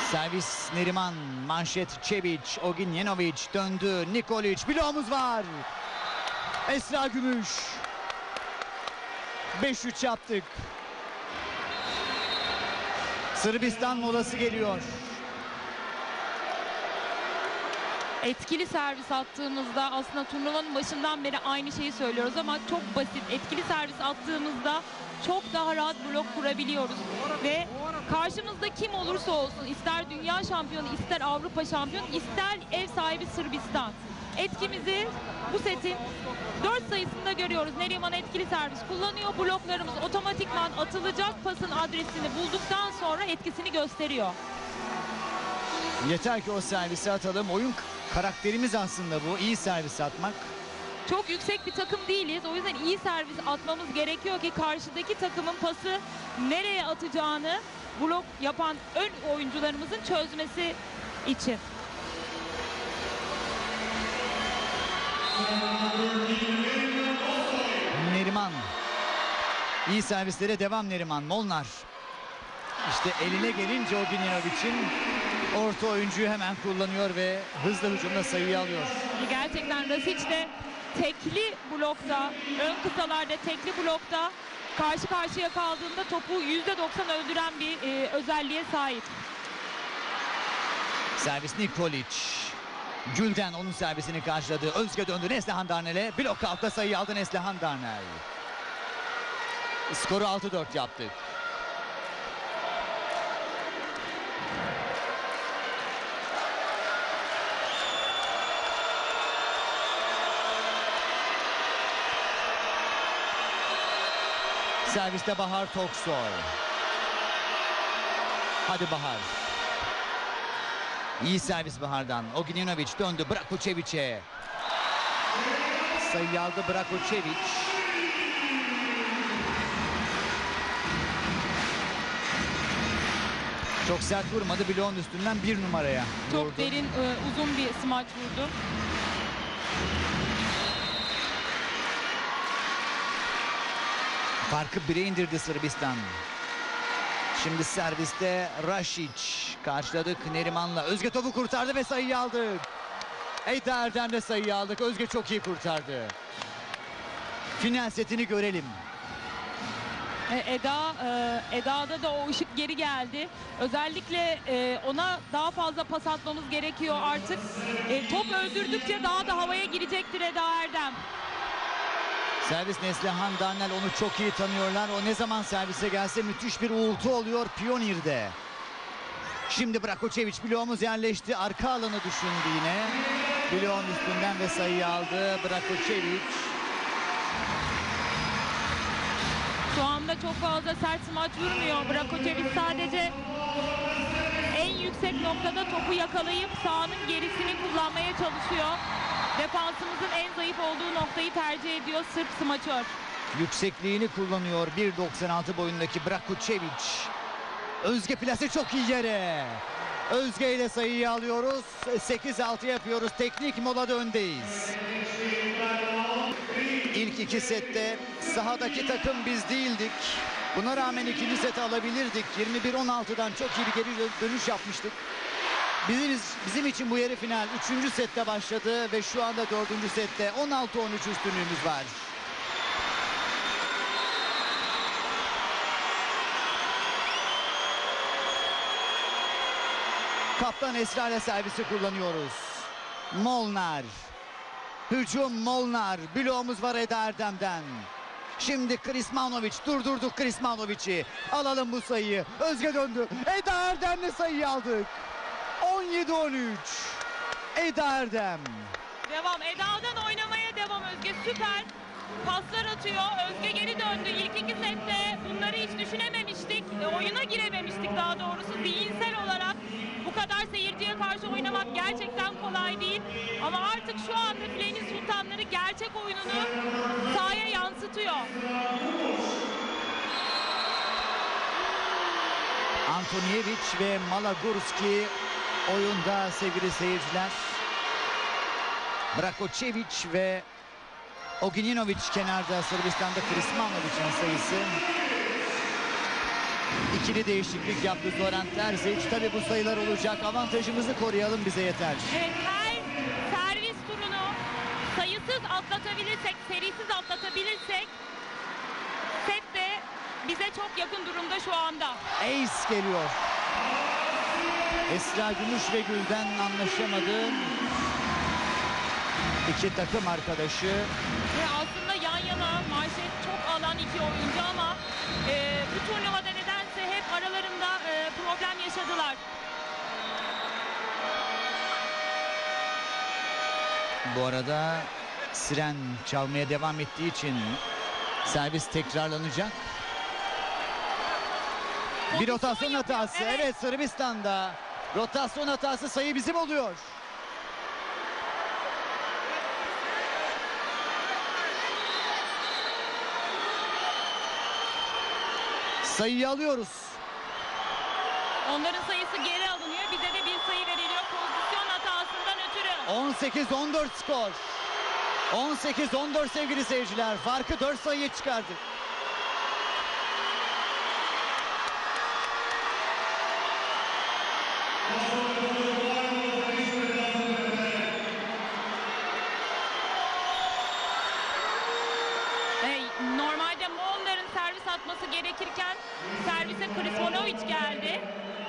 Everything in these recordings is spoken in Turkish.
Servis Neriman, manşet Çeviç, Ognjenović döndü, Nikolić, bloğumuz var. Esra Gümüş. 5-3 yaptık. Sırbistan molası geliyor. Etkili servis attığımızda, aslında turnuvanın başından beri aynı şeyi söylüyoruz ama çok basit. Etkili servis attığımızda çok daha rahat blok kurabiliyoruz. Ve karşımızda kim olursa olsun, ister dünya şampiyonu, ister Avrupa şampiyonu, ister ev sahibi Sırbistan, etkimizi bu setin 4 sayısında görüyoruz. Neriman etkili servis kullanıyor. Bloklarımız otomatikman atılacak pasın adresini bulduktan sonra etkisini gösteriyor. Yeter ki o servisi atalım. Oyun karakterimiz aslında bu. İyi servis atmak. Çok yüksek bir takım değiliz. O yüzden iyi servis atmamız gerekiyor ki karşıdaki takımın pası nereye atacağını blok yapan ön oyuncularımızın çözmesi için. Neriman. İyi servislere devam Neriman. Molnar. İşte eline gelince Ognjenović'in orta oyuncuyu hemen kullanıyor ve hızlı hücumda sayıyı alıyor. Gerçekten Rasić de tekli blokta, ön kısalarda tekli blokta karşı karşıya kaldığında topu %90 öldüren bir özelliğe sahip. Servis Nikolić. Gülden onun servisini karşıladı. Özge döndü Neslihan Darnel'e. Blok altta sayıyı aldı Neslihan Darnel. Skoru 6-4 yaptık. Serviste Bahar Toksoy. Hadi Bahar. İyi servis Bahar'dan. Ognjenović döndü Brakočević'e. Sayı aldı Brakočević. Çok sert vurmadı, bloğun üstünden 1 numaraya Çok vurdu. derin, uzun bir smaç vurdu. Farkı 1'e indirdi Sırbistan. Şimdi serviste Rasić. Karşıladık Neriman'la. Özge topu kurtardı ve sayıyı aldık. Eda Erdem'de sayıyı aldık. Özge çok iyi kurtardı. Final setini görelim. Eda'da da o ışık geri geldi. Özellikle ona daha fazla pas atmamız gerekiyor artık. Top öldürdükçe daha da havaya girecektir Eda Erdem. Servis Neslihan Darnel, onu çok iyi tanıyorlar. O ne zaman servise gelse müthiş bir uğultu oluyor Pionir'de. Şimdi Brakočević, bloğumuz yerleşti. Arka alanı düşündü yine. Bloğun üstünden ve sayıyı aldı Brakočević. Şu anda çok fazla sert smaç vurmuyor. Brakočević sadece en yüksek noktada topu yakalayıp sahanın gerisini kullanmaya çalışıyor. Defansımızın en zayıf olduğu noktayı tercih ediyor Sırp smaçör. Yüksekliğini kullanıyor 1.96 boyundaki Brakočević. Özge plase çok iyi yere. Özge ile sayıyı alıyoruz. 8-6 yapıyoruz. Teknik molada öndeyiz. İlk iki sette sahadaki takım biz değildik. Buna rağmen ikinci seti alabilirdik. 21-16'dan çok iyi bir geri dönüş yapmıştık. Bizim için bu yarı final 3. sette başladı ve şu anda 4. sette 16-13 üstünlüğümüz var. Kaptan Esra ile servisi kullanıyoruz. Molnar. Hücum Molnar. Bloğumuz var Eda Erdem'den. Şimdi Krsmanović, durdurduk Krsmanović'i. Alalım bu sayıyı. Özge döndü. Eda Erdem'le sayıyı aldık. 17-13. Eda Erdem. Devam. Eda'dan oynamaya devam. Özge süper paslar atıyor. Özge geri döndü. İlk iki sette bunları hiç düşünememiştik. Oyuna girememiştik daha doğrusu. Zihinsel olarak bu kadar seyirciye karşı oynamak gerçekten kolay değil. Ama artık şu anda Filenin Sultanları gerçek oyununu sahaya yansıtıyor. Antonijević ve Malagurski oyunda sevgili seyirciler. Brakočević ve Ognjenović kenarda. Sırbistan'da Krsmanović'in sayısı. İkili değişiklik yaptı Zoran Terzic. Tabii bu sayılar olacak. Avantajımızı koruyalım, bize yeter. Evet, her servis turunu sayısız atlatabilirsek, serisiz atlatabilirsek set de bize çok yakın durumda şu anda. Ace geliyor. Esra Gümüş ve Gül'den anlaşamadı. İki takım arkadaşı. Ve aslında yan yana manşet çok alan iki oyuncu ama bu turnuvada nedense hep aralarında problem yaşadılar. Bu arada siren çalmaya devam ettiği için servis tekrarlanacak. Bir rotasyon hatası. Evet, Sırbistan'da rotasyon hatası, sayı bizim oluyor. Sayıyı alıyoruz. Onların sayısı geri alınıyor. Bize de bir sayı veriliyor pozisyon hatasından ötürü. 18-14 skor. 18-14 sevgili seyirciler. Farkı 4 sayıya çıkardı. Normalde Molnar'ın servis atması gerekirken servise Krismanovic geldi.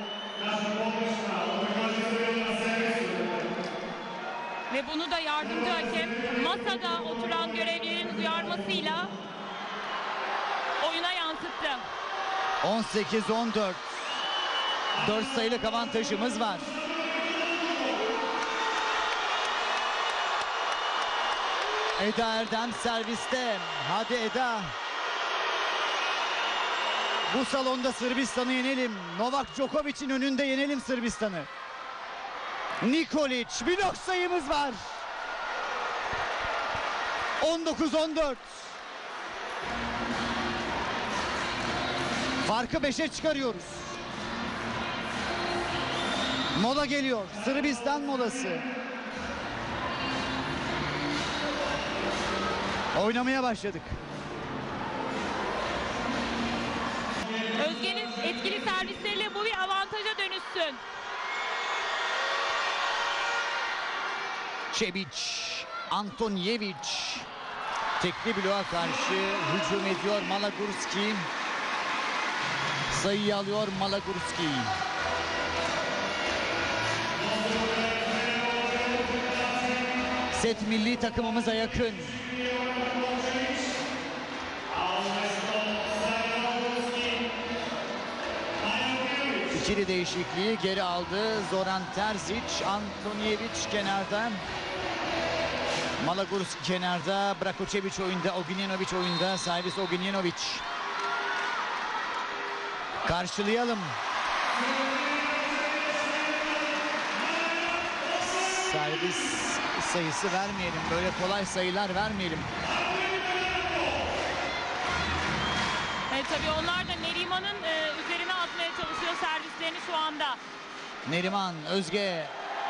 Ve bunu da yardımcı hakem masada oturan görevlilerin uyarmasıyla oyuna yansıttı. 18-14. 4 sayılık avantajımız var. Eda Erdem serviste. Hadi Eda. Bu salonda Sırbistan'ı yenelim. Novak Djokovic'in önünde yenelim Sırbistan'ı. Nikolic, blok sayımız var. 19-14. Farkı 5'e çıkarıyoruz. Mola geliyor. Sırbistan molası. Oynamaya başladık. Özge'nin etkili servisleriyle bu bir avantaja dönüşsün. Çebic, Antonijevic tekli bloğa karşı hücum ediyor Malagurski. Sayıyı alıyor Malagurski. Set milli takımımıza yakın. İkili değişikliği geri aldı Zoran Terzic. Antonijevic kenarda. Malagurski kenarda. Brakočević oyunda. Ognjenović oyunda. Servis Ognjenović. Karşılayalım. Servis sayısı vermeyelim. Böyle kolay sayılar vermeyelim. Tabii onlar da Neriman'ın üzerine atmaya çalışıyor servislerini şu anda. Neriman, Özge.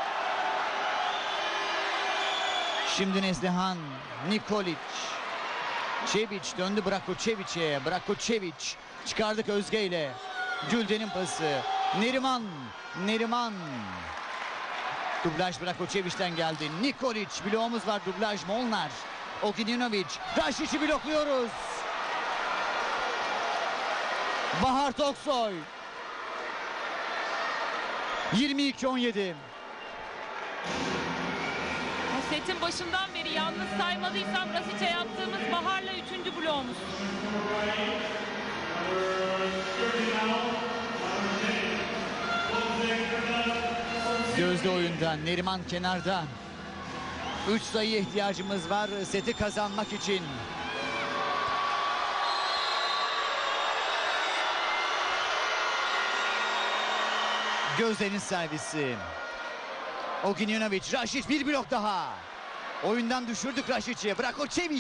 Şimdi Neslihan, Nikolic. Çebic döndü Brakočević'e. Brakočević çıkardık Özge ile. Gülden'in pası. Neriman, Neriman. Dublaj Brakočević'ten geldi. Nikolic, bloğumuz var. Dublaj Molnar. Ognjenović. Raşic'i blokluyoruz. Bahar Toksoy. 22-17. Setin başından beri yalnız saymadıysam Rasic'e yaptığımız Bahar'la 3. bloğumuz. Gözde oyunda. Neriman kenarda. 3 sayı ihtiyacımız var seti kazanmak için. Gözde'nin servisi. Ognjenović, Rašić bir blok daha. Oyundan düşürdük Rašic'i. Brakočević.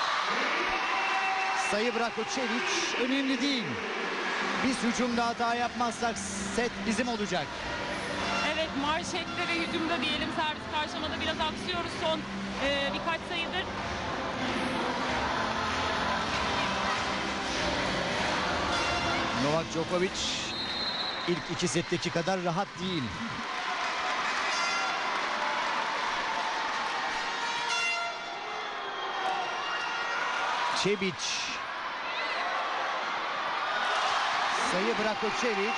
Sayı Brakočević önemli değil. Biz hücumda hata yapmazsak set bizim olacak. Evet, marşette ve hücumda diyelim servis karşılamada biraz aksıyoruz son birkaç sayıdır. Novak Djokovic ilk iki setteki kadar rahat değil. Çebic. Sayı Branko Çebic.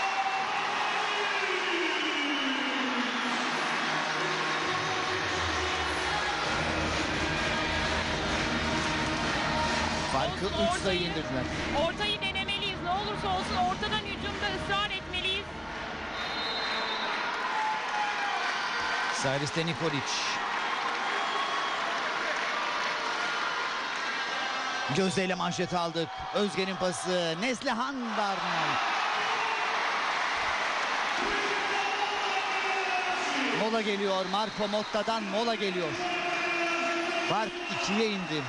Farkı 3 sayı indirdiler. Ortayı denemeliyiz. Ne olursa olsun ortadan hücumda ısrar etmeliyiz. Serviste Nikolic. Gözde ile manşet aldık. Özge'nin pası. Neslihan Darnell. Mola geliyor. Marco Motta'dan mola geliyor. Fark 2'ye indi.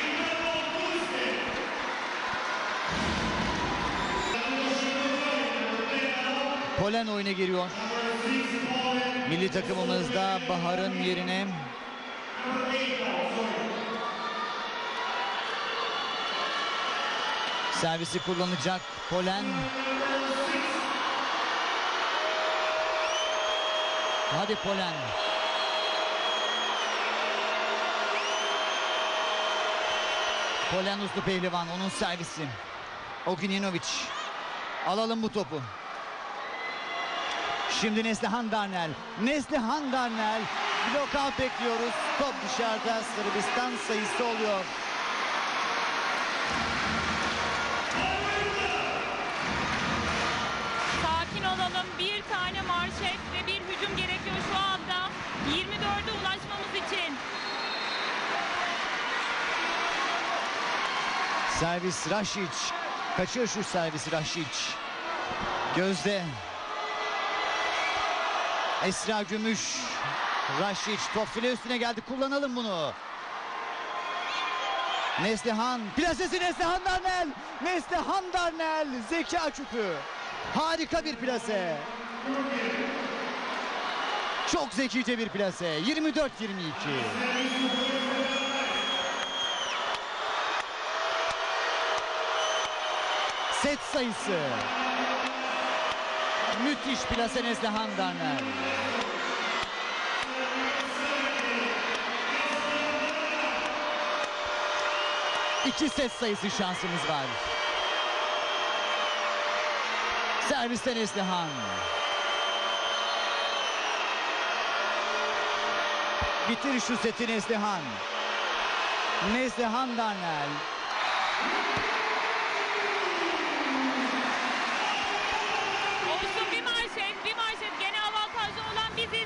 Polen oyuna giriyor. Milli takımımızda Bahar'ın yerine servisi kullanacak Polen. Hadi Polen. Polen uslu pehlivan, onun servisi. Ognjenovic. Alalım bu topu. Şimdi Neslihan Darnell. Neslihan Darnell. Blokout bekliyoruz. Top dışarıda. Sırbistan sayısı oluyor. Sakin olalım. Bir tane marşet ve bir hücum gerekiyor şu anda. 24'e ulaşmamız için. Servis Rašić. Kaçıyor şu servisi Rašić. Gözde. Esra Gümüş. Rašić top file üstüne geldi. Kullanalım bunu. Neslihan. Plasesi Neslihan Darnell. Neslihan Darnell. Zeka çöpü. Harika bir plase. Çok zekice bir plase. 24-22. Set sayısı. Müthiş plase Neslihan Darnell. İki set sayısı şansımız var. Serviste Neslihan. Bitir şu seti Neslihan. Neslihan Darnell. Olsun bir marşet gene avantajlı olan biziz.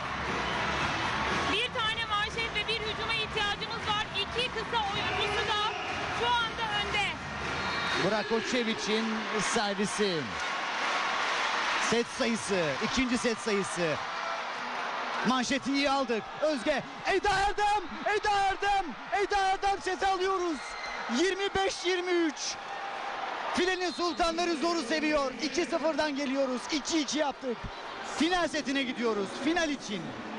Bir tane marşet ve bir hücuma ihtiyacımız var. İki kısa oyuncusu da şu anda önde. Branko Çevic'in servisi. Set sayısı. İkinci set sayısı. Manşeti iyi aldık. Özge. Eda Erdem. Eda Erdem. Eda Erdem seti alıyoruz. 25-23. Filenin sultanları zoru seviyor. 2-0'dan geliyoruz. 2-2 yaptık. Final setine gidiyoruz. Final için.